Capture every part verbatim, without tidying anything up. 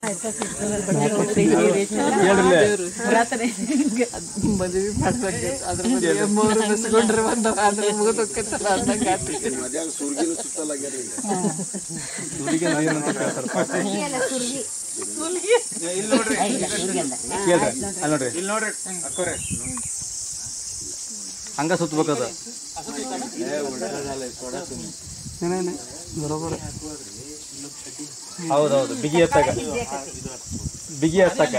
ಮದುವೆ ಮಾಡ್ಬೇಕು ಅದ್ರ ಬಗ್ಗೆ ಮೂರು ಬೆಸ್ಕೊಂಡ್ರೆ ಬಂದವ ಅದ್ರ ಮುಗಿದೋಕ್ಕತ್ತಲ್ಲ ಅಂದಂಗೆ ಆಗ್ತೈತಿ. ಹಂಗ ಸುತ್ತಬೇಕದ ಬರೋಬರ. ಹೌದೌದು, ಬಿಗಿ ಎತ್ತಾಗ ಬಿಗಿ ಎತ್ತಾಕ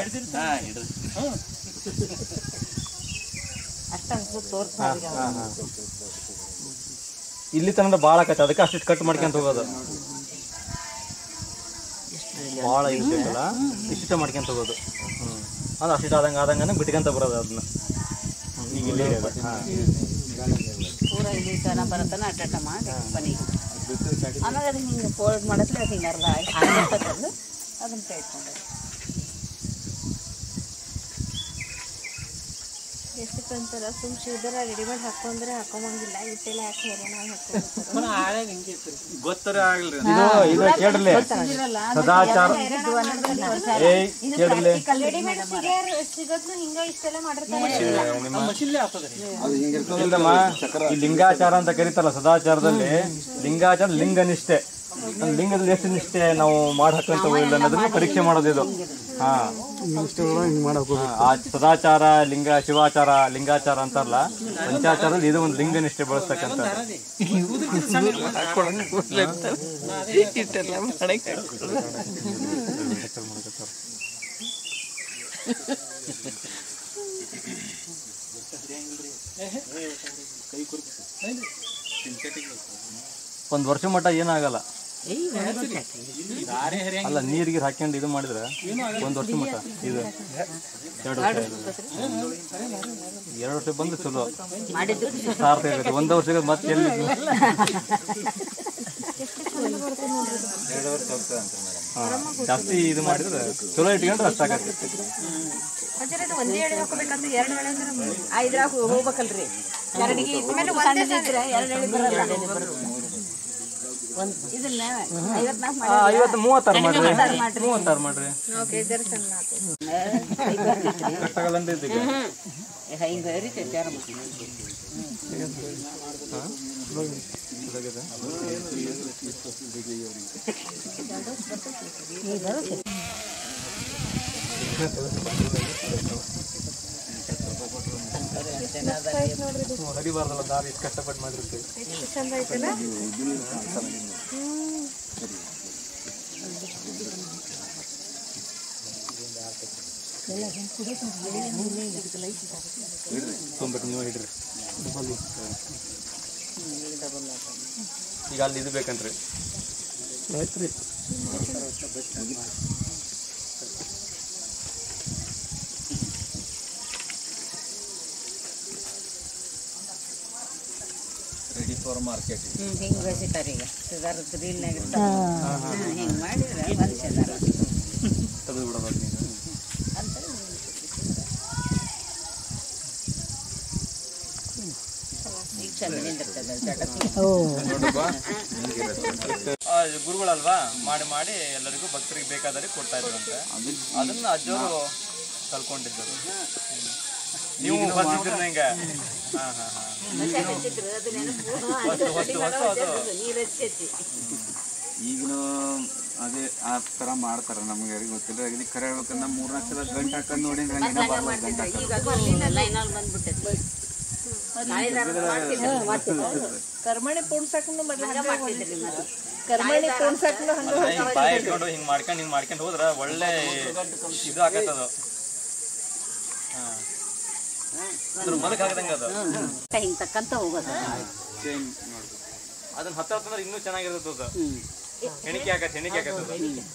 ಇಲ್ಲಿ ತನಕ ಭಾಳ ಆಕೈತೆ, ಅದಕ್ಕೆ ಅಷ್ಟು ಕಟ್ ಮಾಡ್ಕೊಂತ ಹೋಗೋದು. ಭಾಳ ಇರ್ತೈತಲ್ಲ ಇಷ್ಟ ಮಾಡ್ಕೊಂತ ಹೋಗೋದು. ಹ್ಞೂ ಅದು ಅಷ್ಟಿಟ್ಟು ಆದಂಗೆ ಆದಂಗೆ ಬಿಟ್ಕೊಂತ ಬರೋದು ಅದನ್ನ. ಈಗ ಇಲ್ಲಿ ಪೂರ ಇಲ್ಲಿ ತನ ಬರತನ ಅಟ್ಟ ಮಾಡಿ ಮನೆಗೆ ಆಮೇಲೆ ಅದು ಹಿಂಗೆ ಫೋಲ್ಡ್ ಮಾಡಿದ್ರೆ ಅದು ಹಿಂಗೆ ಅರ್ಧ ತಂದು ಅದನ್ನು ಕೈಟ್ಕೊಂಡು ಎಷ್ಟು ಅಂತಾರ ಸುಮ್ ಶಿವದರ ರೆಡಿಮೇಡ್ ಹಾಕೊಂಡ್ರೆ ಹಾಕೊಂಬಂಗಿಲ್ಲ ಇಟ್ಟೆಲ್ಲ ಯಾಕೆ ಹೇರೋಣ ಗೊತ್ತರ ಆಗ್ಲಿ. ಇದು ಇದು ಕೇಳಲಿ ಸದಾಚಾರ ಏಯ್ ಕೇಳಲಿ ಸಿಗೋದ್ನು ಹಿಂಗ ಇಷ್ಟೆಲ್ಲ ಮಾಡಿರ್ತಾರೆ. ಇಲ್ಲಮ್ಮ, ಈ ಲಿಂಗಾಚಾರ ಅಂತ ಕರೀತಾರಲ್ಲ, ಸದಾಚಾರದಲ್ಲಿ ಲಿಂಗಾಚಾರ ಲಿಂಗ ನಿಷ್ಠೆ. ಲಿಂಗದಲ್ಲಿ ಎಷ್ಟು ನಿಷ್ಠೆ ನಾವು ಮಾಡಿ ಹಾಕಂತ ಇಲ್ಲ ಅನ್ನೋದನ್ನ ಪರೀಕ್ಷೆ ಮಾಡೋದು ಇದು. ಹಾ, ಆ ಸದಾಚಾರ ಲಿಂಗ ಶಿವಾಚಾರ ಲಿಂಗಾಚಾರ ಅಂತಾರಲ್ಲ, ಪಂಚಾಚಾರದಲ್ಲಿ ಇದು ಒಂದು ಲಿಂಗ ನಿಷ್ಠೆ ಬಳಸ್ತಕ್ಕಂಥ. ಒಂದ್ ವರ್ಷ ಮಟ್ಟ ಏನಾಗಲ್ಲ. ಅಲ್ಲ, ನೀರಿಗೆ ಹಾಕೊಂಡು ಇದು ಮಾಡಿದ್ರೆ ಒಂದ್ ವರ್ಷ ಮಟ್ಟ ಇದು ಎರಡು ವರ್ಷ ಎರಡು ವರ್ಷ ಬಂದು ಚಲೋ ಸಾರ್ಥ ಆಗತ್ತೆ. ಒಂದ್ ವರ್ಷ ಮತ್ತೆ ಎಲ್ಲಿ ಜಾಸ್ತಿ ಇದು ಮಾಡಿದ್ರೆ ಚಲೋ ಇಟ್ಕೊಂಡ್ರೆ ಅಷ್ಟಾಗತ್ತೆ. ಒಂದೇ ಎಳೆ ಹಾಕೋಬೇಕಂದ್ರೆ ಎರಡು ಎಳೆ ಅಂದ್ರೆ ಐದ್ರಾಗ ಹೋಗ್ಬೇಕಲ್ರಿ. ಎರಡಿಗೆ ಸಣ್ಣದಿದ್ರೆ ಎರಡು ಎಳೆ ಬರಲ್ಲ. ಇದನ್ನ ಐವತ್ತು ಮೂವತ್ತಾರು ಮಾಡ್ರಿ ಮೂವತ್ತಾರು ಮಾಡ್ರಿ ಹಿಂಗೆ ಹರಿತೈತೆ ಹರಿಬಾರ್ದಲ್ಲ, ದಾರಿ ಇಷ್ಟು ಕಷ್ಟಪಟ್ಟು ಮಾಡಿರ್ತೀವಿ. ಚಂದ ಐತಲ್ಲ. ತೊಂಬತ್ತು ನೀವು ಹಿಡ್ರಿ. ಈಗ ಅಲ್ಲಿ ಇದು ಬೇಕಂತ್ರಿ ಆಯ್ತ್ರಿ. Ready for market. ಹಿಂಗೆ ಬೆಸಿತಾರೆ ಈಗ ಸುಧಾರದ ರೀಲ್ನಾಗ ಹಿಂಗೆ ಮಾಡಿದ್ರೆ ಮನುಷ್ಯದಾರ ತೆಗೆದು ಬಿಡೋದು ನೀನು ಅಂತ ಈಗ ಚಂದ ನಿಂದಿರ್ತದೆ ಜಗತ್ತು. ಗುರುಗಳಲ್ವಾ, ಮಾಡಿ ಮಾಡಿ ಎಲ್ಲರಿಗೂ ಭಕ್ತರಿಗೆ ಬೇಕಾದವರಿಗೆ ಕೊಡ್ತಾ ಇದ್ರಂತೆ. ಅದನ್ನ ಅಜ್ಜವರು ಕಲ್ಕೊಂಡಿದ್ದರು. ನೀವು ಹೆಂಗ ಈಗಿನ ಅದೇ ಆ ತರ ಮಾಡ್ತಾರ. ನಮ್ಗೆ ಯಾರಿಗೆ ಗೊತ್ತಿಲ್ಲ. ಇದಕ್ಕೆ ಕರೆ ಹೇಳ್ಬೇಕಂದ್ರೆ ನಮ್ಮ ಮೂರ್ನಾಲ್ಕು ಸಲ ಗಂಟೆ ಹಾಕೊಂಡು ನೋಡಿ ಕರ್ಮಣಿ ಪೋಣ್ಸಾಕನು ಕರ್ಮಣಿ ಪೋಣ್ಸಾಕನು ಬಾಯಿ ಇಟ್ಕೊಂಡು ಹಿಂಗ್ ಮಾಡ್ಕೊಂಡು ಹಿಂಗ್ ಮಾಡ್ಕೊಂಡು ಹೋದ್ರ ಒಳ್ಳೆ ಇದು ಆಗತ್ತದು. ಮಲಕ್ ಹಾಕದಂಗ ಅದು ಹಿಂಗ್ ತಕ್ಕಂತ ಹೋಗೋದು. ಅದನ್ನ ಹತ್ತಂದ್ರೆ ಇನ್ನೂ ಚೆನ್ನಾಗಿರ್ತದ. ಹೆಣಿಕೆ ಹಾಕತ್ ಹೆಣಿಕೆ ಹಾಕತ್ತದ.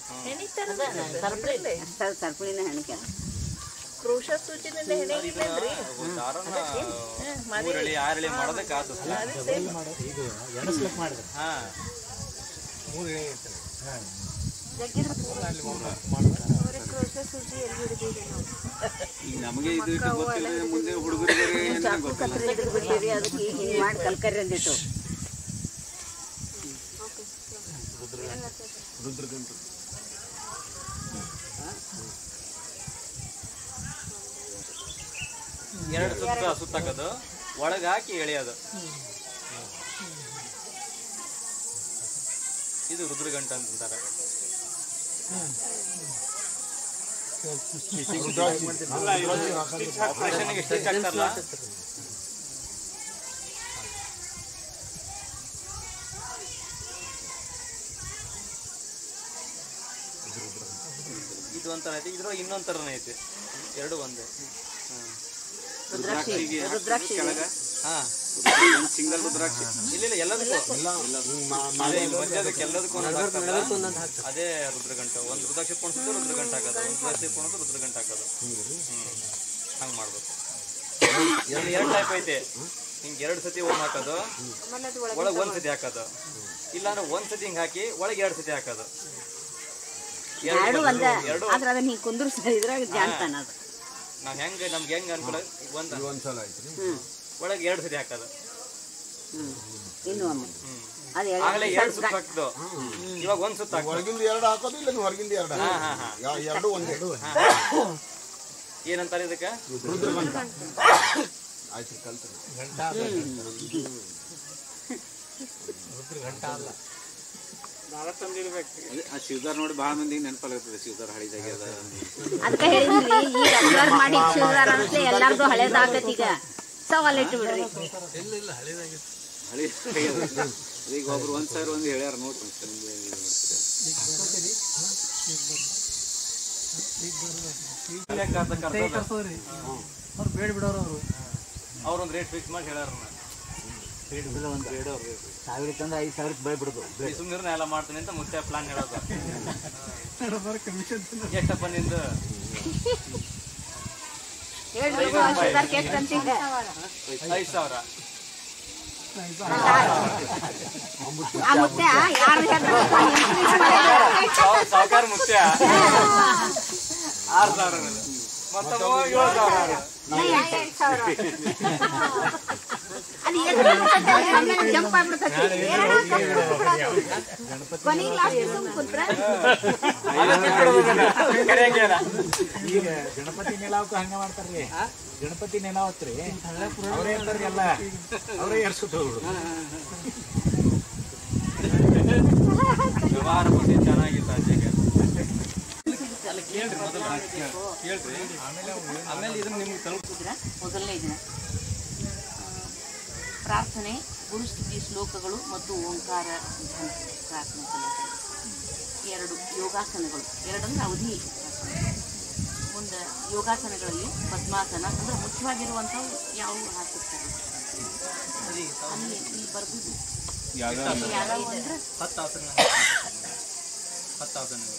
ಸರ್ಪಳಿನ ಹೆಣಿಕೆ ಕ್ರೋಶ ಸೂಚಿನಿಂದ ಹೆಣೆಗಿಲ್ಲಂದ್ರಿ ಮೂರಳಿ ಆರಳಿ ಮಾಡೋದಕ್ಕೆ ಆತು. ಹಾ, ಕ್ರೋಶ ಸೂಚಿ ಎಲ್ಲಿ ಹಿಡಿದಿದೆ ನಾವು. ಈಗ ನಮಗೆ ಇದು ಗೊತ್ತಿಲ್ಲ, ಮುಂದೆ ಹುಡುಗರಿಗೆ ಬಿಟ್ಟಿರಿ ಅದಕ್ಕೆ ಈಗ ಹಿಂಗೆ ಮಾಡಿ ಕಲ್ಕರಿ ಅಂದಿಟ್ಟು. ಎರಡು ಸುತ್ತ ಸುತ್ತಾಕೋದು, ಒಳಗೆ ಹಾಕಿ ಎಳೆಯೋದು. ಇದು ರುದ್ರಗಂಟ ಅಂತಾರೆ. ಆಪರೇಷನ್ಗೆ ಸ್ಟಿಚ್ ಆಗ್ತಾರಲ್ಲ, ಇದು ಒಂಥರ ಐತಿ, ಇದ್ರೊಳಗೆ ಇನ್ನೊಂದ್ ಥರನೇ ಐತಿ. ಎರಡು ಒಂದೇ. ಹಾ ಸಿಂಗಲ್ ರುದ್ರಾಕ್ಷಿ ಇಲ್ಲ ಇಲ್ಲ ಎಲ್ಲದಕ್ಕೂ ಮಧ್ಯದಕ್ಕೆ ಎಲ್ಲದಕ್ಕೂ ಅದೇ ರುದ್ರಗಂಟ. ಒಂದು ರುದ್ರಾಕ್ಷಿ ಪೊಣಸುತ್ತೆ ರುದ್ರಗಂಟ ಹಾಕೋದು, ಒಂದು ರುದ್ರಾಕ್ಷಿ ಪೊಣಸು ರುದ್ರಗಂಟ ಹಾಕೋದು. ಹ್ಮ್ ಹಂಗೆ ಮಾಡ್ಬೇಕು. ಇಲ್ಲಿ ಎರಡು ಟೈಪ್ ಐತೆ. ಹಿಂಗೆ ಎರಡು ಸತಿ ಓಮ್ ಹಾಕೋದು, ಒಳಗೆ ಒಂದ್ ಸತಿ ಹಾಕೋದು. ಇಲ್ಲ ಅಂದ್ರೆ ಒಂದ್ ಸತಿ ಹಿಂಗೆ ಹಾಕಿ ಒಳಗೆ ಎರಡು ಸತಿ ಹಾಕೋದು. ಎರಡು ಎರಡು ಆದ್ರೆ ಅದನ್ನ ಹಿಂಗೆ ಕುಂದ್ರಿಸಿದ್ರೆ ಜಾಣ್ತಾನ ಅದು. ನಾವ್ ಹೆಂಗೆ ನಮ್ಗೆ ಹೆಂಗೆ ಅನ್ಕೊಳ ಒಂದ್ ಒಂದ್ಸಲ ಆಯ್ತು ಒಳಗೆ ಎರಡು ಸತಿ ಹಾಕೋದು. ಇನ್ನು ಒಮ್ಮೆ ಆಗಲೇ ಎರಡು ಸುತ್ತ ಹಾಕಿದ್ದು, ಇವಾಗ ಒಂದ್ ಸುತ್ತ ಹಾಕಿ ಒಳಗಿಂದ ಎರಡು ಹಾಕೋದು, ಇಲ್ಲ ಹೊರಗಿಂದ ಎರಡು ಎರಡು ಒಂದೇ. ಏನಂತಾರೆ ಇದಕ್ಕೆ? ಆಯ್ತು ಕಲ್ತ್ರಿ ಶಿವದಾರ್ ನೋಡಿ ಬಹಳ ಮಂದಿ ನೆನಪಾಗ್ತದೆ. ಶಿವದಾರ್ ಹಳಿದಾಗೆ ಅದ ಅದಕ್ಕೆ ಹೇಳಿದ್ರಿ, ಈಗ ಅಬ್ಸರ್ವ್ ಮಾಡಿ ಶಿವದಾರ ಅಂದ್ರೆ ಎಲ್ಲಾರ್ದು ಹಳೇದಾಗತ್. ಈಗ ಸವಾಲ್ ಇಟ್ಟು ಬಿಡ್ರಿ. ಹಳಿ ಈಗ ಒಬ್ರು ಒಂದ್ ಸಾವಿರ ಒಂದು ಹೇಳ್ಯಾರ ನೋಡ್ರಿ. ಬೇಡ ಬಿಡೋರು ಅವರು ಅವ್ರೊಂದು ರೇಟ್ ಫಿಕ್ಸ್ ಮಾಡಿ ಹೇಳ್ಯಾರ. ಸಾವಿರಕ್ಕಂದ್ರೆ ಐದು ಸಾವಿರಕ್ಕೆ ಬೆಳೆ ಬಿಡೋದು. ಸುಮ್ಮನೆ ಎಲ್ಲ ಮಾಡ್ತೀನಿ ಅಂತ ಮುತ್ತೆ ಪ್ಲಾನ್ ಹೇಳೋದು. ಎಷ್ಟಪ್ಪ ನಿಂದು? ಐದು ಸಾವಿರ. ಸಾವುಕಾರ ಮುತ್ಯ ಆರು ಸಾವಿರ, ಮತ್ತೆ ಏಳು ಸಾವಿರ. ಜಂಪ್ ಆಗ್ಬಿಡ್ತೈತಿ. ಈಗ ಗಣಪತಿ ನೆಲಾವಕ್ಕೂ ಹಂಗ ಮಾಡ್ತಾರ್ರಿ. ಗಣಪತಿ ನೆಲಾವತ್ರಿ ಅವರೇ ಇರ್ತಾರ್ರಿ, ಎಲ್ಲ ಅವರೇ ಏರ್ಸ್ಕೊತ ಹೋಗ್ಬಿಡು. ವ್ಯವಹಾರ ಬಗ್ಗೆ ಚೆನ್ನಾಗಿತ್ತು ಆಚೆಗೆ. ಅಲ್ಲ ಕೇಳ್ರಿ ಮೊದಲು ಕೇಳ್ರಿ, ಆಮೇಲೆ ಇದನ್ನ ನಿಮ್ಗೆ ತಲುಪಿದ್ರ. ಮೊದಲನೇ ದಿನ ಪ್ರಾರ್ಥನೆ, ಗುರುಸ್ತುತಿ ಶ್ಲೋಕಗಳು ಮತ್ತು ಓಂಕಾರ ಧ್ಯಾನ ಪ್ರಾರ್ಥನೆ ಸಲ್ಲಿಕೆ. ಎರಡು ಯೋಗಾಸನಗಳು, ಎರಡಂದ್ರೆ ಅವಧಿ ಮುಂದೆ ಯೋಗಾಸನಗಳಲ್ಲಿ ಪದ್ಮಾಸನ ಅಂದ್ರೆ ಮುಖ್ಯವಾಗಿರುವಂಥವು ಯಾವುವು ಹಾಕಿರ್ತಾರೆ ಅಲ್ಲಿ ಇಲ್ಲಿ ಬರ್ಬೋದು. ಯಾವ್ಯಾವ ಅಂದ್ರೆ ಹತ್ತು ಆಸನ, ಹತ್ತು ಆಸನಗಳು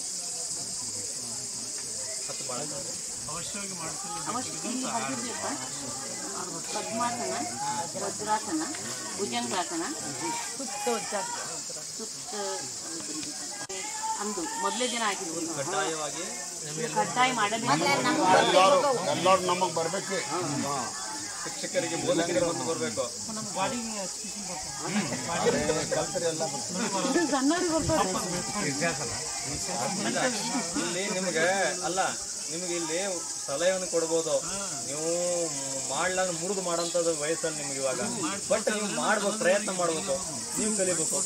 ಹತ್ತು ಭಾಳ ಅವಶ್ಯವಾಗಿ ಮಾಡ್ತಾರೆ. ಅವಶ್ಯಕ ಇಲ್ಲಿ ಬರ್ದಿರ್ಬೇಕು. ಪದ್ಮಾಸನ, ವಜ್ರಾಸನ, ಭುಜಂಗಾಸನ, ಸುತ್ತ ಅಂದು ಮೊದಲೇ ದಿನ ಆಗಿರ್ಬೋದು. ಕಡ್ಡಾಯವಾಗಿ ಕಡ್ಡಾಯ ಮಾಡಬೇಕು. ಎಲ್ಲರೂ ನಮಗೆ ಬರ್ಬೇಕು. ಶಿಕ್ಷಕರಿಗೆ ಬೋಧಕರಿಗೆ ಬಂದು ಬರಬೇಕು. ಇಲ್ಲಿ ನಿಮ್ಗೆ ಅಲ್ಲ, ನಿಮ್ಗೆ ಇಲ್ಲಿ ಸಲಹೆಯನ್ನು ಕೊಡ್ಬೋದು. ನೀವು ಮಾಡ್ಲಾಗ ಮುರಿದು ಮಾಡೋಂಥದ್ದು ವಯಸ್ಸಲ್ಲಿ ನಿಮ್ಗೆ ಇವಾಗ, ಬಟ್ ನೀವು ಮಾಡ್ಬೇಕು, ಪ್ರಯತ್ನ ಮಾಡ್ಬೇಕು, ನೀವು ಕಲಿಬೇಕು.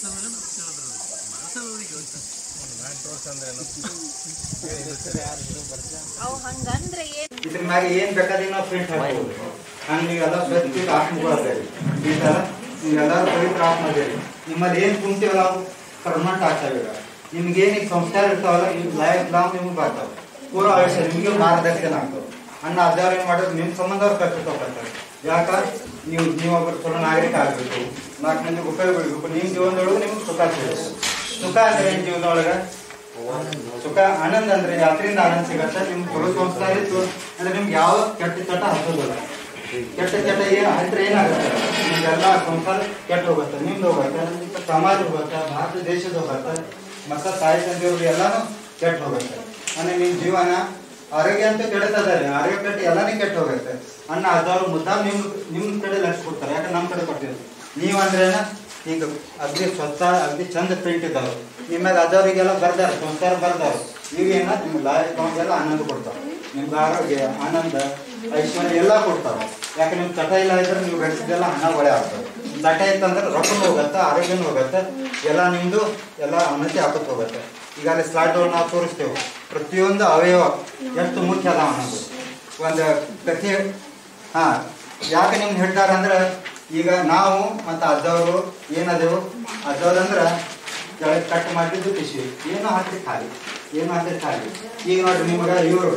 ಇದ್ರ ಮ್ಯಾಗ ಏನ್ ಬೇಕಾದ್ರೆ ನಾವು ಪ್ರಿಂಟ್ ಹಾಕ್ಬೋದು. ಹಂಗೆ ನೀವೆಲ್ಲ ಸ್ವಚ್ಛ ಹಾಕ್ಬಿಡ್ತೀರಿ. ಈ ಥರ ನೀವೆಲ್ಲರೂ ಪವಿತ್ರ ಹಾಕ್ತೀರಿ. ನಿಮ್ಮಲ್ಲಿ ಏನು ಕುಂತೀವಲ್ಲ ಅವು ಪರ್ಮನೆಂಟ್ ಆಗ್ತಾವೆ. ನಿಮ್ಗೇನು ಸಂಸ್ಕಾರ ಇರ್ತಾವಲ್ಲ ಇವು ಲೈಫ್ ಲಾಂಗ್ ನಿಮ್ಗೆ ಬರ್ತಾವೆ. ಪೂರ ಆಯುಷ್ಯ ನಿಮಗೆ ಮಾರ್ಗದರ್ಶನ ಆಗ್ತವೆ. ಅನ್ನ ಅದಾರ ಏನು ಮಾಡೋದು, ನಿಮ್ಮ ಸಂಬಂಧ ಅವ್ರು ಕಷ್ಟ ತಗೊಳ್ತಾರೆ. ಯಾಕಂದ್ರೆ ನೀವು ನೀವೊಬ್ಬರು ಚಲೋ ನಾಗರಿಕ ಆಗಬೇಕು, ನಾಲ್ಕು ಮಂದಿಗೆ ಉಪಯೋಗ ಬಿಡಬೇಕು. ನಿಮ್ಮ ಜೀವನದೊಳಗೆ ನಿಮ್ಗೆ ಸುಖ ಸಿಗುತ್ತೆ. ಸುಖ ಅಂದ್ರೆ ಏನು ಜೀವನದೊಳಗೆ? ಸುಖ ಆನಂದ ಅಂದ್ರೆ ಯಾತ್ರೆಯಿಂದ ಆನಂದ ಸಿಗತ್ತೆ. ನಿಮ್ಗೆ ಚಲೋ ಸಂಸ್ಕಾರ ಇತ್ತು ಅಂದ್ರೆ ನಿಮ್ಗೆ ಯಾವ ಕೆಟ್ಟ ಚಟ ಹತ್ತೋದಿಲ್ಲ. ಕೆಟ್ಟ ಚಟ ಏನು ಹತ್ತಿರ ಏನಾಗುತ್ತೆ, ನಿಮ್ಗೆಲ್ಲ ಸಂಸಾರ ಕೆಟ್ಟ ಹೋಗುತ್ತೆ, ನಿಮ್ದು ಹೋಗುತ್ತೆ, ಸಮಾಜ ಹೋಗುತ್ತೆ, ಭಾರತ ದೇಶದ ಹೋಗುತ್ತೆ, ಮತ್ತೆ ತಾಯಿ ತಂದೆಯವ್ರಿಗೆ ಎಲ್ಲಾನು ಕೆಟ್ಟ ಹೋಗುತ್ತೆ. ಅಂದ್ರೆ ನಿಮ್ ಜೀವನ ಆರೋಗ್ಯ ಅಂತ ಕೆಡ್ತದಾರೆ, ಆರೋಗ್ಯ ಕೆಟ್ಟ ಎಲ್ಲಾನೇ ಕೆಟ್ಟ ಹೋಗುತ್ತೆ. ಅನ್ನ ಅದವ್ರು ಮುದ್ದಾಮ್ ನಿಮ್ ನಿಮ್ ಕಡೆ ಲಕ್ಷ ಕೊಡ್ತಾರೆ. ಯಾಕಂದ್ರೆ ನಮ್ಮ ಕಡೆ ಕೊಡ್ತೀವಿ. ನೀವಂದ್ರೇನ ಹಿಂಗ ಅಗ್ದಿ ಸ್ವಚ್ಛ ಅಗ್ದಿ ಚಂದ ಪ್ರಿಂಟ್ ಇದ್ದಾವೆ. ನಿಮ್ಮಾಗ ಅದವರಿಗೆಲ್ಲ ಬರ್ದಾರ ಸಂಸ್ಕಾರ ಬರ್ದಾರ. ನೀವೇನ ನಿಮ್ಗೆ ಲಾಯಕ್ ಎಲ್ಲ ಆನಂದ ಕೊಡ್ತಾವೆ. ನಿಮ್ಗೆ ಆರೋಗ್ಯ ಆನಂದ ಐಶ್ವರ್ಯ ಎಲ್ಲ ಕೊಡ್ತಾವೆ. ಯಾಕೆ ನಿಮ್ಗೆ ಚಟ ಇಲ್ಲ ಇದ್ರೆ ನೀವು ಬೆಳೆಸಿದ್ದೆಲ್ಲ ಹಣ ಒಳ್ಳೆ ಆಗ್ತದೆ. ಚಟ ಇತ್ತಂದ್ರೆ ರೊಕ್ಕನೂ ಹೋಗುತ್ತೆ, ಆರೋಗ್ಯನೂ ಹೋಗುತ್ತೆ, ಎಲ್ಲ ನಿಮ್ಮದು ಎಲ್ಲ ಉನ್ನತಿ ಹಾಕೋದು ಹೋಗುತ್ತೆ. ಈಗ ಅಲ್ಲಿ ಸ್ಲಾಟ್ಗಳು ನಾವು ತೋರಿಸ್ತೇವೆ, ಪ್ರತಿಯೊಂದು ಅವಯವ ಎಷ್ಟು ಮುಖ್ಯ ಅದಾವ ಅನ್ನೋದು ಒಂದು ಕಥೆ. ಹಾಂ, ಯಾಕೆ ನಿಮ್ಗೆ ಹೇಳ್ತಾರೆ ಅಂದ್ರೆ ಈಗ ನಾವು ಮತ್ತು ಅಜ್ಜವರು ಏನದೇವು, ಅಜ್ಜವ್ರು ಅಂದ್ರೆ ಕೆಳಗೆ ಕಟ್ ಮಾಡಿದ್ದು ಟಿಶ್ಯೂ, ಏನು ಹಾಕಿ ಖಾಲಿ, ಏನು ಹಾಕಿ ಖಾಲಿ. ಈಗ ನೋಡ್ರಿ ನಿಮ್ಗೆ ಇವರು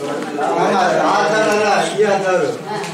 ಅಜ್ಜವರಲ್ಲ, ಈ ಅಜ್ಜವರು.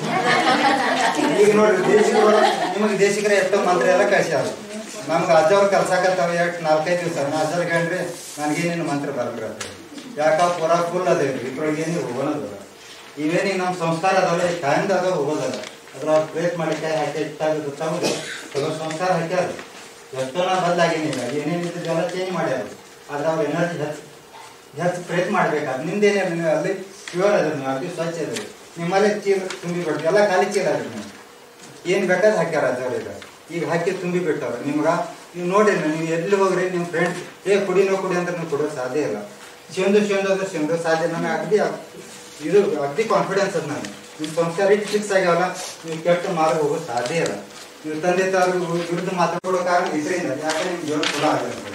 ಈಗ ನೋಡ್ರಿ ದೇಶಿಕರು, ನಿಮಗೆ ದೇಶಿಕರ ಎಷ್ಟೋ ಮಂತ್ರ ಎಲ್ಲ ಕಳ್ಸ್ಯಾರ. ನಮ್ಗೆ ಅಜ್ಜವ್ರು ಕಲ್ಸಾಕತ್ತಾವ ಎಷ್ಟು ನಾಲ್ಕೈದು ದಿವಸ. ನಾ ಅಜ್ಜವ್ರಿಗೆ ಹೇಳ್ರಿ ನನಗೇನೇನು ಮಂತ್ರ ಬರಲ್ರಿ ಅಂತ. ಯಾಕ ಪುರ ಫುಲ್ ಅದೇವ್ರಿ, ಇದ್ರೊಳಗೆ ಏನು ಹೋಗೋಣದಲ್ಲ. ಇವೇನಿಗೆ ನಮ್ಮ ಸಂಸ್ಕಾರ ಅದಾವಲ್ಲ, ಟೈಮ್ದ ಅದ ಹೋಗೋದಲ್ಲ. ಅದ್ರ ಅವ್ರು ಪ್ರೇಟ್ ಮಾಡಿ ಕೈ ಹಾಕಿ ಇಟ್ಟಾಗ ತಗೊಂಡು ಕೆಲವು ಸಂಸ್ಕಾರ ಹಾಕ್ಯಾರ. ಎಷ್ಟೋ ನಾ ಬದಲಾಗೇನಿಲ್ಲ, ಏನೇನಿದ್ದೆಲ್ಲ ಚೇಂಜ್ ಮಾಡ್ಯಾರ. ಆದ್ರೆ ಅವ್ರು ಎನರ್ಜಿ ಹೆಚ್ಚು ಹೆಚ್ಚು ಪ್ರೇಟ್ ಮಾಡ್ಬೇಕಾದ್ರೆ ನಿಮ್ದೇನೇ ನೀವು ಅಲ್ಲಿ ಪ್ಯೂರ್ ಅದ್ರಿ, ನೀವು ಅಲ್ಲಿ ಸ್ವಚ್ಛ ಅದ್ರಿ. ನಿಮ್ಮಲ್ಲಿ ಚೀಲ ತುಂಬಿ ಬಿಟ್ಟು ಎಲ್ಲ ಖಾಲಿ ಚೀಲ ಅದ್ರಿ. ನೀವು ಏನು ಬೇಕಾದ್ರೆ ಹಾಕ್ಯಾರ ಅಜ್ಜವ್ರಿಗೆ. ಈಗ ಹಾಕಿ ತುಂಬಿ ಬಿಟ್ಟವ್ರೆ ನಿಮ್ಗೆ. ನೀವು ನೋಡಿರಿ, ನೀವು ಎಲ್ಲಿ ಹೋಗ್ರಿ ನಿಮ್ಮ ಫ್ರೆಂಡ್ಸ್ ಏ ಕುಡಿನೋ ಕುಡಿ ಅಂತ ನೀವು ಕೊಡೋದು ಸಾಧ್ಯ ಇಲ್ಲ. ಶೇಂದು ಶೇಂದು ಅಂದ್ರೆ ಶೇಂದು ಸಾಧ್ಯ. ನನಗೆ ಅಗದಿ ಇದು ಅಗದಿ ಕಾನ್ಫಿಡೆನ್ಸ್ ಅದ. ನಾನು ನಿಮ್ಮ ಸಂಸ್ಕಾರ ಇಟ್ಟು ಫಿಕ್ಸ್ ಆಗ್ಯಾವಲ್ಲ, ನೀವು ಕೆಟ್ಟ ಮಾರ್ಗ ಹೋಗೋದು ಸಾಧ್ಯ ಇಲ್ಲ. ನೀವು ತಂದೆ ತಾವ್ರ ವಿರುದ್ಧ ಮಾತಾಡೋ ಕಾರಣ ಇದರಿಂದ, ಯಾಕೆ ನಿಮ್ಗೆ ಜೀವನ ಕೂಡ ಆಗಲ್ಲ.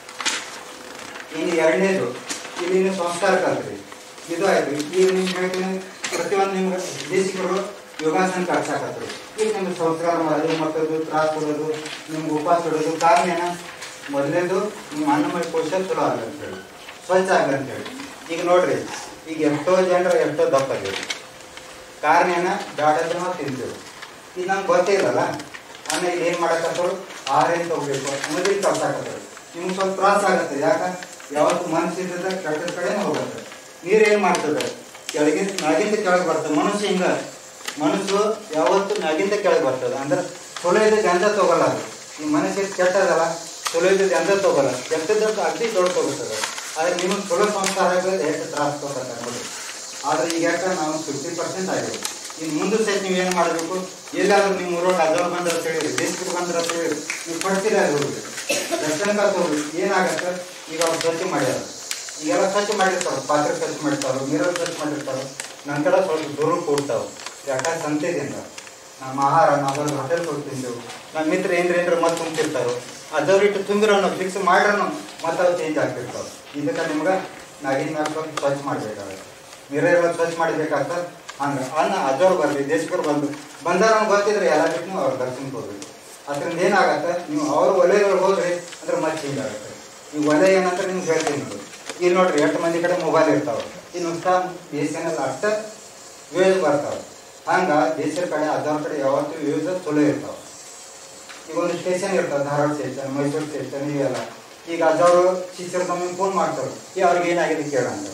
ಇನ್ನು ಎರಡನೇದು ಇಲ್ಲಿ ನೀವು ಸಂಸ್ಕಾರ ಕಲ್ತ್ರಿ, ಇದು ಆಯ್ತು. ಈಗ ನಿಮ್ಗೆ ಹೇಳ್ತೀನಿ, ಪ್ರತಿಯೊಂದು ನಿಮ್ಗೆ ದೇಶಿಕರು ಯೋಗಾಸನ ಕಳ್ಸಾಕತ್ರು. ಈಗ ನಿಮ್ಗೆ ಸಂಸ್ಕಾರ ಮಾಡೋದು, ಮತ್ತದು ತ್ರಾಸ ಕೊಡೋದು, ನಿಮ್ಗೆ ಉಪವಾಸ ಕೊಡೋದು ಕಾರಣ ಏನ? ಮೊದಲೇದು ನಿಮ್ಮ ಅನ್ನಮಯ ಕೋಶ ಚಲೋ ಆಗಂತೇಳಿ, ಸ್ವಚ್ಛ ಆಗಂತೇಳಿ. ಈಗ ನೋಡ್ರಿ, ಈಗ ಎಷ್ಟೋ ಜನರು ಎಷ್ಟೋ ದಪ್ಪ ಅದೇವಿ. ಕಾರಣ ಏನ? ಬ್ಯಾಡದ್ರೆ ನಾವು ತಿಂತೇವೆ. ಈಗ ನಂಗೆ ಗೊತ್ತೇ ಇಲ್ಲಲ್ಲ, ಅನ್ನ ಇಲ್ಲಿ ಏನು ಮಾಡಕತ್ತರು, ಆರೇನು ತಗೋಬೇಕು ಅನ್ನೋದಿಲ್ಲ ಕಳ್ಸಾಕತ್ತರು. ನಿಮ್ಗೆ ಸ್ವಲ್ಪ ತ್ರಾಸ ಆಗತ್ತೆ. ಯಾಕೆ? ಯಾವತ್ತು ಮನಸ್ಸಿದ್ದ ಕೆಟ್ಟದ ಕಡೆನೇ ಹೋಗುತ್ತೆ. ನೀರೇನು ಮಾಡ್ತದೆ? ಕೆಳಗಿಂದ ಮ್ಯಾಗಿಂದ ಕೆಳಗೆ ಬರ್ತದೆ. ಮನಸ್ಸು ಹಿಂಗ, ಮನಸ್ಸು ಯಾವತ್ತು ಮ್ಯಾಗಿಂದ ಕೆಳಗೆ ಬರ್ತದೆ. ಅಂದ್ರೆ ಚಲೋ ಇದ್ದದ್ದು ಎಂದ ತಗೊಲ್ಲ. ಅದು ಈ ಮನಸ್ಸಿಗೆ ಕೆಟ್ಟದಲ್ಲ, ಚಲೋ ಇದ್ದದ್ದು ಎಂದ ತಗೊಲ್ಲ. ಕೆಟ್ಟದ್ದು ಅಗ್ದಿ ದೊಡ್ಡ ತಗೋತದೆ. ಆದರೆ ನಿಮಗೆ ಚಲೋ ಸಂಸ್ಕಾರ ಆಗೋದು ಎಷ್ಟು ತ್ರಾಸ ತಗೋತಾರೆ ನೋಡಿ. ಆದರೆ ಈಗ ಯಾಕೆ ನಾವು ಫಿಫ್ಟಿ ಪರ್ಸೆಂಟ್ ಆಗಿವೆ. ಇನ್ನು ಮುಂದೆ ಸಹಿತ ನೀವು ಏನು ಮಾಡಬೇಕು? ಎಲ್ಲಾದ್ರೂ ನಿಮ್ಮ ಊರೊಳಗೆ ಅಜ್ಜವ್ರು ಬಂದ್ರೆ ಅಂತ ಹೇಳಿರಿ, ದೇಶಕ್ಕೆ ಬಂದ್ರೆ ಅಂತ ಹೇಳಿರಿ, ನೀವು ಪಡ್ತೀರ ಅದು ಹೋಗ್ರಿ, ದರ್ಶನಕ್ಕೆ ಹೋಗ್ರಿ. ಏನಾಗತ್ತೆ? ಈಗ ಅವ್ರು ಸ್ವಚ್ಛ ಮಾಡ್ಯಾರ, ಈಗೆಲ್ಲ ಸ್ವಚ್ಛ ಮಾಡಿರ್ತಾರೆ, ಪಾತ್ರೆ ಸ್ವಚ್ಛ ಮಾಡಿರ್ತಾರೆ, ನೀರಲ್ಲಿ ಸ್ವಚ್ಛ ಮಾಡಿರ್ತಾರೆ. ನಂತರ ಸ್ವಲ್ಪ ದೂರ ಕೊಡ್ತಾವೆ. ಯಾಕಂದ್ರೆ ಸಂತೆದಿಂದ ನಮ್ಮ ಆಹಾರ ನಾವೊಂದು ಹೋಟೆಲ್ ಹೋಗಿ ತಿಂದೆವು, ನಮ್ಮ ಮಿತ್ರ ಏನ್ರ ಏನ್ರ ಮತ್ತೆ ತುಂಬ್ತಿರ್ತಾರೆ. ಅಜ್ಜವ್ರಿಟ್ಟು ತುಂಬಿರೋನು ಫಿಕ್ಸ್ ಮಾಡ್ರೂ ಮತ್ತೆ ಅವು ಚೇಂಜ್ ಆಗ್ತಿರ್ತಾವೆ. ಇದಕ್ಕೆ ನಿಮ್ಗೆ ನಾಗಿನ ಮ್ಯಾಗ ಸ್ವಲ್ಪ ಸ್ವಚ್ಛ ಮಾಡಬೇಕಾಗುತ್ತೆ, ನೀರೆಲ್ಲ ಸ್ವಚ್ಛ ಮಾಡಬೇಕಾಗ್ತದೆ. ಹಂಗೆ ಅನ್ನ ಅಜ್ಜವ್ರು ಬರ್ರಿ, ದೇಶಕರು ಬಂದು ಬಂದಾರ ನಮ್ಗೆ ಗೊತ್ತಿದ್ರೆ ಎಲ್ಲ ಬಿಟ್ಟು ನೀವು ಅವ್ರ ದರ್ಶನಕ್ಕೆ ಹೋಗ್ಬೇಕು. ಅದರಿಂದ ಏನಾಗತ್ತೆ, ನೀವು ಅವ್ರ ವಲಯದೊಳಗೆ ಹೋಗ್ರಿ ಅಂದ್ರೆ ಮತ್ತೆ ಚೇಂಜ್ ಆಗುತ್ತೆ. ಈ ವಲಯ ಏನಂತ ನಿಮ್ಗೆ ಹೇಳ್ತೀನಿ ನೋಡಿ. ಇಲ್ಲಿ ನೋಡ್ರಿ, ಎಷ್ಟು ಮಂದಿ ಕಡೆ ಮೊಬೈಲ್ ಇರ್ತಾವೆ, ಇನ್ನು ದೇಶನಲ್ಲಿ ಅಷ್ಟ ವೇಜ್ ಬರ್ತಾವೆ. ಹಂಗೆ ದೇಶದ ಕಡೆ ಅಜ್ಜವ್ರ ಕಡೆ ಯಾವತ್ತೂ ವೇಜ್ ಚಲೋ ಇರ್ತಾವೆ. ಈಗ ಒಂದು ಸ್ಟೇಷನ್ ಇರ್ತಾವೆ, ಧಾರವಾಡ ಸ್ಟೇಷನ್, ಮೈಸೂರು ಸ್ಟೇಷನ್, ಇವೆಲ್ಲ. ಈಗ ಅಜ್ಜವರು ಶಿಷ್ಯರು ತಮಗೆ ಫೋನ್ ಮಾಡ್ತಾರೆ, ಈ ಅವ್ರಿಗೆ ಏನಾಗಿದೆ ಕೇಳಂತ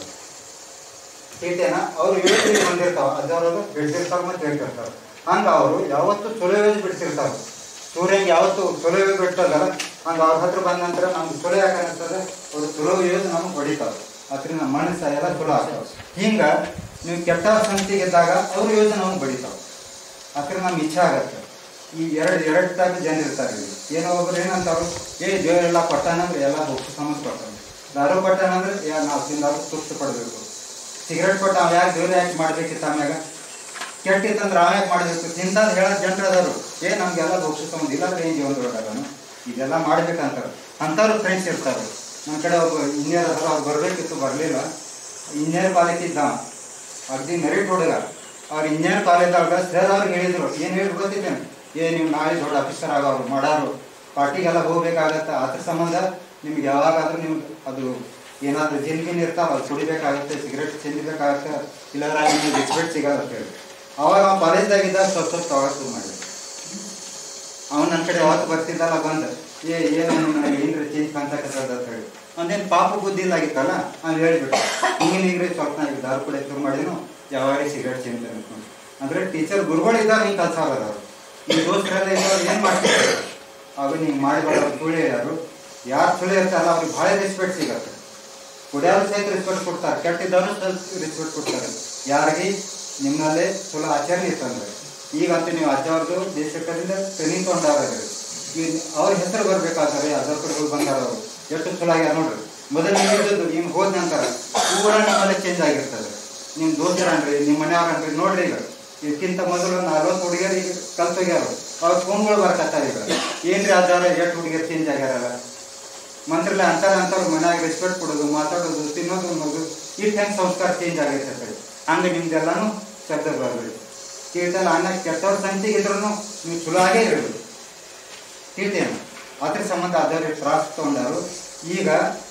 ಕೇಳ್ತೇನ. ಅವ್ರು ವೇಜ್ ಬಂದಿರ್ತಾವೆ, ಅಜ್ಜವ್ರದು ಬಿಡ್ಸಿರ್ತಾರೆ ಮತ್ತು ಹೇಳ್ತಿರ್ತಾರೆ. ಹಂಗೆ ಅವರು ಯಾವತ್ತೂ ಚಲೋ ವೇಜ್ ಬಿಡ್ಸಿರ್ತಾರೆ. ಸೂರ್ಯಂಗೆ ಯಾವತ್ತು ಚಲೋ ವೇಜ್ ಬಿಟ್ಟದಲ್ಲ, ಹಂಗೆ ಅವ್ರ ಹತ್ರ ಬಂದ ನಂತರ ನಮ್ಗೆ ಚಲೋ ಯಾಕೆ ಅನ್ನಿಸ್ತದೆ, ಅವರು ಚಲೋ ವೇಜ್ ನಮಗೆ ಹೊಡಿತಾವೆ. ಅದರಿಂದ ಮನಸ್ಸು ಎಲ್ಲ ಚಲೋ ಆಗ್ತಾವೆ. ಹಿಂಗೆ ನೀವು ಕೆಟ್ಟ ಸಂತಿಗೆ ಇದ್ದಾಗ ಅವ್ರ ಯೋಜನೆ ನಮ್ಗೆ ಬಡಿತಾವೆ. ಅದರಿಂದ ನಮ್ಗೆ ಇಚ್ಛೆ ಆಗತ್ತೆ. ಈ ಎರಡು ಎರಡು ಟೈಪ್ ಜನ ಇರ್ತಾರೆ. ಇಲ್ಲಿ ಏನೋ ಒಬ್ರು ಏನಂತಾರು, ಏ ದೇವರೆಲ್ಲ ಕೊಟ್ಟಾನಂದ್ರೆ ಎಲ್ಲ ಭಕ್ತಿ ಸಂಬಂಧ ಕೊಟ್ಟಾನೆ. ದಾರು ಕೊಟ್ಟಾನಂದ್ರೆ ಯಾ ನಾವು ತಿಂದಾದ್ರು ತೃಪ್ತಿ ಪಡಬೇಕು. ಸಿಗರೇಟ್ ಕೊಟ್ಟ ಅವ ಯಾಕೆ ದೇವ್ರು ಯಾಕೆ ಮಾಡ್ಬೇಕಿತ್ತು? ಆಮ್ಯಾಗ ಕೆಟ್ಟಿತ್ತಂದ್ರೆ ಅವ ಯಾಕೆ ಮಾಡಬೇಕು? ತಿಂತಾದ ಹೇಳೋ ಜನರು ಅದಾರು, ಏ ನಮಗೆಲ್ಲ ಭಕ್ತಿ ಸಂಬಂಧ ಇಲ್ಲಾಂದ್ರೆ ಏನು ಜೀವನ ದೊಡ್ಡದಾನು, ಇದೆಲ್ಲ ಮಾಡ್ಬೇಕಂತಾರೆ. ಅಂಥವ್ರು ಫ್ರೆಂಡ್ಸ್ ಇರ್ತಾರೆ. ನನ್ನ ಕಡೆ ಒಬ್ಬ ಇಂಜಿನಿಯರ್ ಅದಾರ, ಅವ್ರು ಬರಬೇಕಿತ್ತು, ಬರಲಿಲ್ಲ. ಇಂಜಿನಿಯರ್ ಕಾಲೇಜ್ ಇದ್ದ, ಅಗ್ದಿ ಮೆರಿಟ್ ಹುಡುಗ. ಅವ್ರು ಇಂಜಿನಿಯರ್ ಕಾಲೇಜ್ದಾಗ ಸರ್ ಅವ್ರಿಗೆ ಹೇಳಿದ್ರು, ಏನು ಹೇಳಿ ಗೊತ್ತಿದ್ದೇನೆ, ಏ ನೀವು ನಾಳೆ ದೊಡ್ಡ ಆಫೀಸರ್ ಆಗೋರು ಮಾಡಾರು, ಪಾರ್ಟಿಗೆಲ್ಲ ಹೋಗ್ಬೇಕಾಗತ್ತೆ. ಅದ್ರ ಸಂಬಂಧ ನಿಮ್ಗೆ ಯಾವಾಗಾದ್ರೂ ನಿಮ್ಗೆ ಅದು ಏನಾದರೂ ಜಿನ್ಗಿನ್ ಇರ್ತಾವೆ, ಅದು ಕುಡಿಬೇಕಾಗುತ್ತೆ, ಸಿಗರೇಟ್ ಚೆಂದಬೇಕಾಗತ್ತೆ, ಇಲ್ಲಾಂದ್ರೆ ನಿಮ್ಗೆ ರೆಸ್ಪೆಕ್ಟ್ ಸಿಗೋದು ಅಂತ ಹೇಳಿ. ಅವಾಗ ಅವ್ನು ಕಾಲೇಜ್ದಾಗಿದ್ದ ಸ್ವಲ್ಪ ಸ್ವಲ್ಪ ತಗೊಳ್ಳೋಕೆ ಶುರು ಮಾಡಿದ್ರು. ಅವ್ನು ನನ್ನ ಕಡೆ ಯಾವತ್ತು ಬರ್ತಿದ್ದಲ್ಲ ಬಂದು, ಏ ಏನು ನನಗೆ ಏನ್ರಿ ಚೇಂಜ್ ಕಾಣ್ಸಕತ್ತದ ಅಂತ ಹೇಳಿ. ಒಂದೇನು ಪಾಪ ಬುದ್ಧಿ ಇಲ್ಲಾಗಿತ್ತಲ್ಲ, ಅವ್ನು ಹೇಳಿಬಿಟ್ಟು ಹಿಂಗಿನ ಹಿಂಗ್ರಿ ಸ್ವಲ್ಪ ನಾನು ದಾರು ಕುಡಿಯೋಕೆ ಶುರು ಮಾಡಿದ್ನು, ಯಾವಾಗ ಸಿಗರೇಟ್ ಚೇಂಜ್ ಅನ್ಕೊಂಡು. ಅಂದರೆ ಟೀಚರ್ ಗುರುಗಳಿದ್ದಾರೆ, ಹಿಂಗೆ ಕಲ್ಸೋರು ಅವರು. ಈ ದೋಸ್ತರೆಲ್ಲ ಇದ್ದವ್ರು ಏನು ಮಾಡ್ತಿರ್ತಾರೆ, ಅವಾಗ ಹಿಂಗೆ ಮಾಡಿಬಾರ್ದು. ಸುಳ್ಳು ಯಾರು ಯಾರು ಸುಳ್ಳು ಇರ್ತಾರಲ್ಲ ಅವ್ರಿಗೆ ಭಾಳ ರೆಸ್ಪೆಕ್ಟ್ ಸಿಗತ್ತೆ. ಕುಡಿಯೋರು ಸಹಿತ ರೆಸ್ಪೆಕ್ಟ್ ಕೊಡ್ತಾರೆ, ಕೆಟ್ಟಿದ್ದವರು ಸ್ವಲ್ಪ ರೆಸ್ಪೆಕ್ಟ್ ಕೊಡ್ತಾರೆ. ಯಾರಿಗೆ ನಿಮ್ಮಲ್ಲೇ ಚಲೋ ಆಚರಣೆ ಇತ್ತಂದ್ರೆ. ಈಗಂತೂ ನೀವು ಅಜ್ಜವ್ರದ್ದು ದೇಶಕ್ಕದಿಂದ ಟ್ರೈನಿಂಗ್ ತೊಗೊಂಡಾರ್ರಿ, ಈಗ ಅವ್ರ ಹೆಸರು ಬರ್ಬೇಕಾದ್ರೆ ಅಜ್ಜವ್ರ ಕಡೆ ಹೋಗಿ ಬಂದಾರ. ಅವರು ಎಷ್ಟು ಚಲೋ ಆಗ್ಯಾರ ನೋಡ್ರಿ. ಮೊದಲು ಇದ್ದದ್ದು ಹಿಂಗೆ ಹೋದ ನಂತರ ಪೂರ ನಮ್ಮಲ್ಲೇ ಚೇಂಜ್ ಆಗಿರ್ತದೆ. ನಿಮ್ಮ ದೋಸ್ತರನ್ರಿ ನಿಮ್ಮ ಮನೆಯವ್ರನ್ರಿ ನೋಡ್ರಿ ಈಗ ಇದಕ್ಕಿಂತ ಮೊದಲು ನಲ್ವತ್ತು ಹುಡುಗಿಯರು ಈಗ ಕಲ್ತೋಗ್ಯಾರ ಅವ್ರ ಫೋನ್ಗಳು ಬರ್ಕತ್ತಾರ ಈಗ ಏನ್ರಿ ಅದಾರ ಎಷ್ಟು ಹುಡುಗಿಯರು ಚೇಂಜ್ ಆಗ್ಯಾರ ಮಂತ್ರಲ್ಲ ಅಂತಾರ ಅಂತಾರ ಮನ್ಯಾಗ ರೆಸ್ಪೆಕ್ಟ್ ಕೊಡೋದು ಮಾತಾಡೋದು ತಿನ್ನೋದು ಅನ್ನೋದು ಇಷ್ಟು ಹೆಂಗೆ ಸಂಸ್ಕಾರ ಚೇಂಜ್ ಆಗೈತೆ ಸರ್ ಹಂಗೆ ನಿಮ್ದೆಲ್ಲಾನು ಶಬ್ದ ಬರ್ಬೇಡಿ ತೀರ್ಥಲ್ಲ ಅನ್ನ ಕೆಟ್ಟವ್ರ ಸಂಖ್ಯೆ ಇದ್ರೂ ನೀವು ಚಲೋ ಆಗೇ ಹೇಳೋದು ತೀರ್ಥೇನು ಅದ್ರ ಸಂಬಂಧ ಅದವ್ರಿಗೆ ತ್ರಾಸ ತೊಗೊಂಡಾರು ಈಗ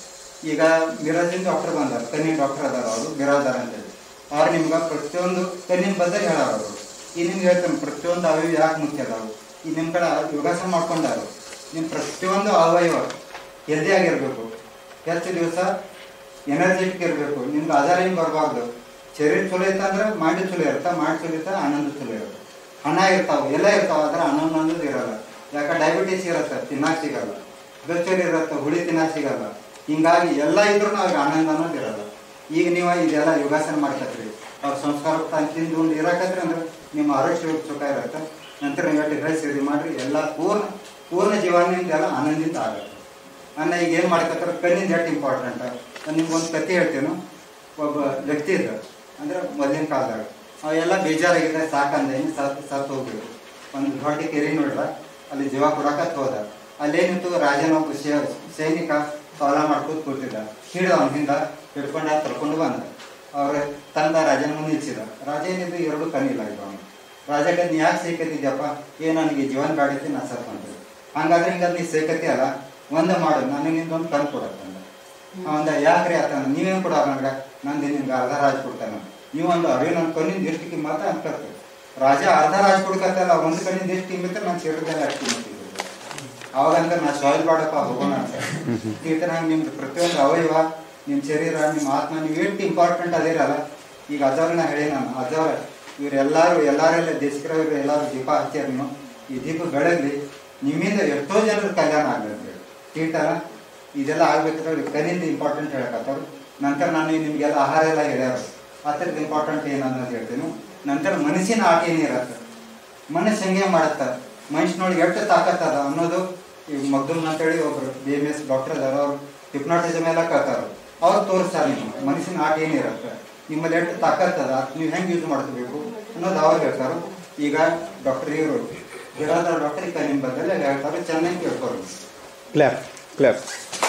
ಈಗ ಮಿರಾಜಿನ ಡಾಕ್ಟರ್ ಬಂದಾರ ಕಣ್ಣಿನ ಡಾಕ್ಟರ್ ಅದಾರ ಅವರು ಬಿರಾದಾರ ಅಂತೇಳಿ ಅವ್ರು ನಿಮ್ಗೆ ಪ್ರತಿಯೊಂದು ಕಣ್ಣಿನ ಬದ್ದಲ್ಲಿ ಹೇಳಾರ ಅವರು ಈ ನಿಮ್ಗೆ ಹೇಳ್ತಾನೆ ಪ್ರತಿಯೊಂದು ಅವಯವ ಯಾಕೆ ಮುಖ್ಯ ಅದಾವು ಈ ನಿಮ್ಮ ಕಡೆ ಯೋಗಾಸನ ಮಾಡ್ಕೊಂಡಾರು ನಿಮ್ಮ ಪ್ರತಿಯೊಂದು ಅವಯವ ಹೆಲ್ದಿ ಆಗಿರ್ಬೇಕು ಹೆಚ್ಚು ದಿವಸ ಎನರ್ಜೆಟಿಕ್ ಇರಬೇಕು ನಿಮ್ಗೆ ಆಧಾರ ಏನು ಬರಬಾರ್ದು ಶರೀರ ಚಲೋ ಇತ್ತಂದ್ರೆ ಮಾಡಿ ಚಲೋ ಇರುತ್ತೆ ಮಾಡಿ ಚಲೋ ಇರ್ತಾ ಆನಂದ ಚಲೋ ಇರುತ್ತೆ ಹಣ ಇರ್ತಾವೆ ಎಲ್ಲ ಇರ್ತಾವೆ ಆದ್ರೆ ಆನಂದ ಅನ್ನೋದು ಇರಲ್ಲ ಯಾಕೆ ಡಯಾಬಿಟೀಸ್ ಇರುತ್ತೆ ತಿನ್ನಕ್ಕೆ ಸಿಗಲ್ಲ ಗಚ್ಚರಿ ಇರುತ್ತೆ ಹುಳಿ ತಿನ್ನಕ್ಕೆ ಸಿಗಲ್ಲ ಹಿಂಗಾಗಿ ಎಲ್ಲ ಇದ್ರೂ ಅವ್ರಿಗೆ ಆನಂದ ಅನ್ನೋದು ಇರಲ್ಲ ಈಗ ನೀವು ಇದೆಲ್ಲ ಯೋಗಾಸನ ಮಾಡ್ಕತ್ರಿ ಅವ್ರ ಸಂಸ್ಕಾರ ತಾನು ತಿಂದು ಇರಕತ್ರಿ ಅಂದ್ರೆ ನಿಮ್ಮ ಆರೋಗ್ಯ ಸುಖ ಇರುತ್ತೆ ನಂತರ ನೀವು ಡ್ರೆಸ್ ಇದು ಮಾಡಿರಿ ಎಲ್ಲ ಪೂರ್ಣ ಪೂರ್ಣ ಜೀವನದಿಂದ ಎಲ್ಲ ಆನಂದಿತ ಆಗುತ್ತೆ ಅನ್ನ ಈಗ ಏನು ಮಾಡ್ಕತ್ತಾರೆ ಕಣ್ಣಿಂದ ಎಷ್ಟು ಇಂಪಾರ್ಟೆಂಟ್ ನಿಮ್ಗೊಂದು ಕತೆ ಹೇಳ್ತೇನೆ ಒಬ್ಬ ವ್ಯಕ್ತಿ ಇದ್ದ ಅಂದ್ರೆ ಮೊದಲಿನ ಕಾಲದಾಗ ಅವೆಲ್ಲ ಬೇಜಾರಾಗಿದೆ ಸಾಕಂದೇನು ಸತ್ ಸತ್ತು ಹೋಗ್ಬೇಕು ಒಂದು ದೊಡ್ಡ ಕೆರೆ ನೋಡ್ರ ಅಲ್ಲಿ ಜೀವ ಕೊಡಕತ್ ಹೋದ ಅಲ್ಲೇನಿತ್ತು ರಾಜನ ಒಬ್ಬ ಸೈನಿಕ ಸಾಲ ಮಾಡ್ಕೋತ ಕೂತಿದ್ದ ಹಿಡಿದ ಅವನಿಂದ ಹಿಡ್ಕೊಂಡ ತಳ್ಕೊಂಡು ಬಂದ ಅವ್ರ ತಂದ ರಾಜನ ಮುಂದೆ ನಿಲ್ಸಿದ ರಾಜ ಏನಿದ್ದು ಎರಡು ಕಣ್ಣಿಲ್ಲ ಈಗ ಅವನು ರಾಜಕ್ಕೆ ನೀ ಯಾಕೆ ಸೇಕತ್ತಿದ್ಯಪ್ಪ ಏ ನನಗೆ ಜೀವನ ಗಾಡೈತಿ ನಾ ಸತ್ಕೊಂಡ್ರೆ ಹಂಗಾದ್ರೆ ಹಿಂಗ ನೀ ಸೇಕತಿ ಅಲ್ಲ ಒಂದ ಮಾಡು ನನಗೆ ನಿಂದೊಂದು ಕಣ್ ಕೊಡತ್ತಂದ ಅವಂದ ಯಾಕ್ರಿ ಆತಂದ ನೀವೇನು ಕೊಡ ನನಗ ನಂದು ನಿಮ್ಗೆ ಅರ್ಧ ರಾಜ ಕೊಡ್ತಾನ ನೀವು ಒಂದು ಅರಿವು ನನ್ನ ಕಣ್ಣಿಂದ ಎಷ್ಟು ಕಿಮ್ಮತ್ತ ಅನ್ಕರ್ತೇವೆ ರಾಜ ಅರ್ಧ ರಾಜ ಕೊಡ್ಕತ್ತಲ್ಲ ಒಂದು ಕಣ್ಣಿಂದ ಎಷ್ಟು ಕಿಮ್ಮತ್ತ ನಾನು ಶರೀರದಲ್ಲಿ ಅಷ್ಟು ಕಿಮ್ಮತ್ತಿದ್ದೆ ಅವಾಗಂತ ನಾ ಸಾಯಿಲ್ ಬಾಡಪ್ಪ ಹೋಗೋಣ ಅಂತ ಈ ಥರ ಹಂಗೆ ನಿಮ್ದು ಪ್ರತಿಯೊಂದು ಅವಯವ ನಿಮ್ಮ ಶರೀರ ನಿಮ್ಮ ಆತ್ಮ ನೀವು ಎಷ್ಟು ಇಂಪಾರ್ಟೆಂಟ್ ಅದಿರಲ್ಲ ಈಗ ಅಜವ್ರನ್ನ ಹೇಳಿ ನಾನು ಅಜವ್ರ ಇವರೆಲ್ಲರೂ ಎಲ್ಲರೆಲ್ಲ ದೇಶಕರವರು ಎಲ್ಲರೂ ದೀಪ ಹಚ್ಚಾರ ನೀವು ಈ ದೀಪ ಬೆಳಗ್ಲಿ ನಿಮ್ಮಿಂದ ಎಷ್ಟೋ ಜನರ ಕಲ್ಯಾಣ ಆಗ್ಬೇಕು ತೀಟಲ್ಲ ಇದೆಲ್ಲ ಆಗ್ಬೇಕಾದ್ರೆ ಕಣ್ಣಿಂದ ಇಂಪಾರ್ಟೆಂಟ್ ಹೇಳಕತ್ತವ್ರು ನಂತರ ನಾನು ನಿಮಗೆಲ್ಲ ಆಹಾರ ಎಲ್ಲ ಹೇಳ್ಯಾರ ಆ ಥರದ್ದು ಇಂಪಾರ್ಟೆಂಟ್ ಏನು ಅನ್ನೋದು ಹೇಳ್ತೀನಿ ನಂತರ ಮನಸ್ಸಿನ ಆಟ ಏನಿರತ್ತೆ ಮನಸ್ಸು ಹೆಂಗೆ ಮಾಡುತ್ತೆ ಮನುಷ್ಯನೊಳಗೆ ಎಷ್ಟು ತಾಕತ್ತದ ಅನ್ನೋದು ಈಗ ಮಗ್ದುಮ್ ಅಂತೇಳಿ ಒಬ್ರು ಬಿ ಎಮ್ ಎಸ್ ಡಾಕ್ಟರ್ ಅದಾರ ಅವ್ರು ಹಿಪ್ನಾಟಿಸಮ್ ಎಲ್ಲ ಕಳ್ತಾರ ಅವ್ರು ತೋರಿಸ್ತಾರೆ ನಿಮ್ಮ ಮನಸ್ಸಿನ ಆಟ ಏನಿರುತ್ತೆ ನಿಮ್ಮಲ್ಲಿ ಎಷ್ಟು ತಾಕತ್ತದ ನೀವು ಹೆಂಗೆ ಯೂಸ್ ಮಾಡ್ಕೋಬೇಕು ಅನ್ನೋದು ಅವ್ರು ಹೇಳ್ತಾರೆ ಈಗ ಡಾಕ್ಟರ್ ಇವರು ಬಿರಾದಾರ ಡಾಕ್ಟರ್ ಈಗ ನಿಮ್ಮ ಬದಲು ಹೇಳ್ತಾರೆ ಚೆನ್ನಾಗಿ ಕೇಳ್ತಾರೆ ಕ್ಲಾಪ್ ಕ್ಲಾಪ್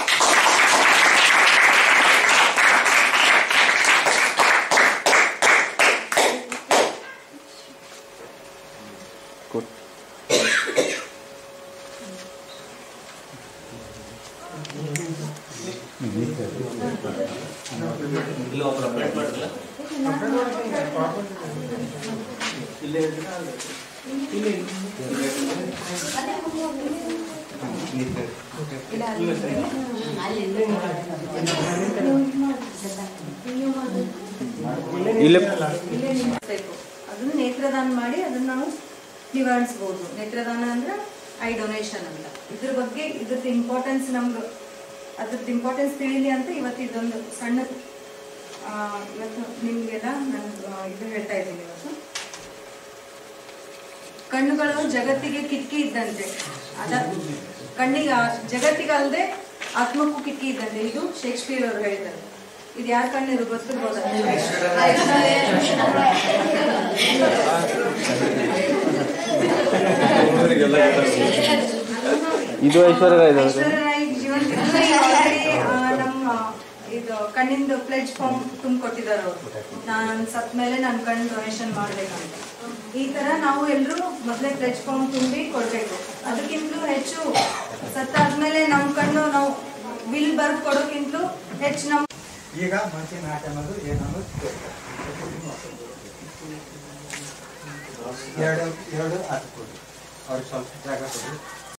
ಅದನ್ನು ನೇತ್ರದಾನ ಮಾಡಿ ಅದನ್ನ ನಾವು ನಿವಾರಿಸಬಹುದು. ನೇತ್ರದಾನ ಅಂದ್ರೆ ಐ ಡೊನೇಷನ್ ಅಂತ. ಇದ್ರ ಬಗ್ಗೆ ಇದ್ರದ್ದು ಇಂಪಾರ್ಟೆನ್ಸ್ ನಮ್ಗೆ ಅದ್ರದ್ದು ಇಂಪಾರ್ಟೆನ್ಸ್ ತಿಳಿಲಿ ಅಂತ ಇವತ್ತು ಇದೊಂದು ಸಣ್ಣ ಇವತ್ತು ನಿಮ್ಗೆಲ್ಲ ನಾನು ಇದು ಹೇಳ್ತಾ ಇದ್ದೀನಿ. ಇವತ್ತು ಕಣ್ಣುಗಳು ಜಗತ್ತಿಗೆ ಕಿಟಕಿ ಇದ್ದಂತೆ, ಅದ ಕಣ್ಣಿಗೆ ಜಗತ್ತಿಗೆ ಅಲ್ಲದೆ ಆತ್ಮಕ್ಕೂ ಕಿಟಕಿ ಇದ್ದಂತೆ. ಇದು ಶೇಕ್ಸ್ಪಿಯರ್ ಅವರು ಹೇಳ್ತಾರೆ. ಇದು ಯಾರ ಕಣ್ಣಿರು ಗೊತ್ತಿರ್ಬೋದ? ಇದು ಐಶ್ವರ್ಯ ರಾಯ್ ಜೀವನ ನಮ್ಮ ಇದು ಕಣ್ಣಿಂದ ಪ್ಲೆಜ್ ಫಾರ್ಮ್ ತುಂಬ ಕೊಟ್ಟಿದ್ದಾರೆ ಅವರು. ನಾನು ಸತ್ ಮೇಲೆ ನನ್ನ ಕಣ್ಣು ಡೊನೇಷನ್ ಮಾಡ್ಬೇಕಂತ. ಈ ತರ ನಾವು ಎಲ್ಲರೂ ಮೊದಲೇ ಪ್ಲೆಜ್ ಫಾರ್ಮ್ ತುಂಬಿ ಕೊಡ್ಬೇಕು. ಅದಕ್ಕಿಂತಲೂ ಹೆಚ್ಚು ಸತ್ತಾದ್ಮೇಲೆ ನಮ್ಮ ಕಣ್ಣು ನಾವು ಬಿಲ್ ಬರ್ದು ಕೊಡೋಕ್ಕಿಂತಲೂ ಹೆಚ್ಚು ನಮ್ಮ ಈಗ ಮನಸ್ಸಿನ ಆಟ ಅನ್ನೋದು ಏನನ್ನೋದು ಎರಡು ಎರಡು ಹತ್ತು ಕೊಡಿ ಅವ್ರಿಗೆ ಸ್ವಲ್ಪ ಜಾಗ ಕೊಡಿ.